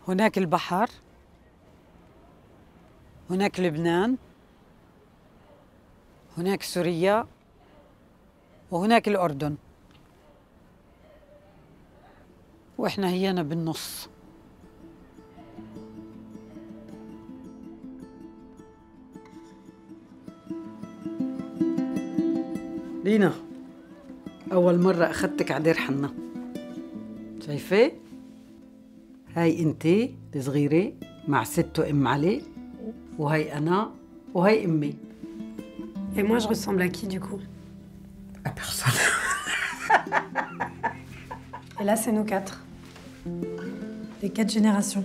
هناك البحر، هناك لبنان، هناك سوريا، وهناك الأردن، وإحنا هينا بالنص. لينا، أول مرة أخذتك على دير حنا، شايفة؟ هاي أنتي الصغيرة مع ست وأم علي، وهي أنا وهي أمي. Et moi, je ressemble à qui, du coup? À personne. Et là, c'est nous quatre. Les 4 générations.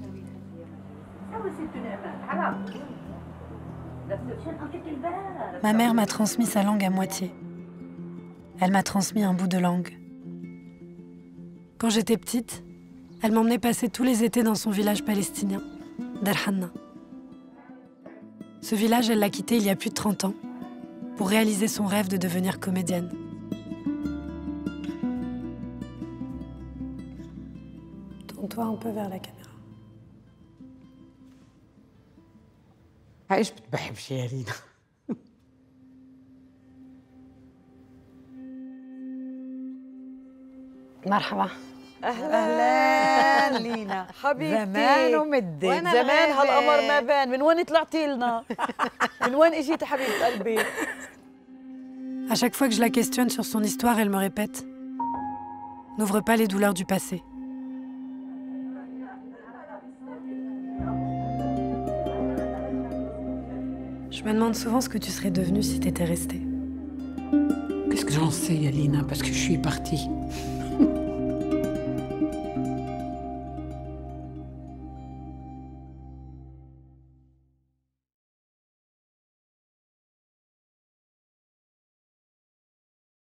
Ma mère m'a transmis sa langue à moitié. Elle m'a transmis un bout de langue. Quand j'étais petite, elle m'emmenait passer tous les étés dans son village palestinien, Dar Hanna. Ce village, elle l'a quitté il y a plus de 30 ans pour réaliser son rêve de devenir comédienne. Tourne-toi un peu vers la caméra. ايش بتحبش يا لينا؟ مرحبا. اهلا لينا حبيبتي. زمان ومدت، زمان هالقمر ما بان. من وين طلعتي لنا؟ من وين اجيتي حبيبه قلبي؟ À chaque fois que je la questionne sur son histoire, elle me répète « N'ouvre pas les douleurs du passé ». Je me demande souvent ce que tu serais devenue si t'étais restée. Qu'est-ce que j'en sais, Lina, parce que je suis partie.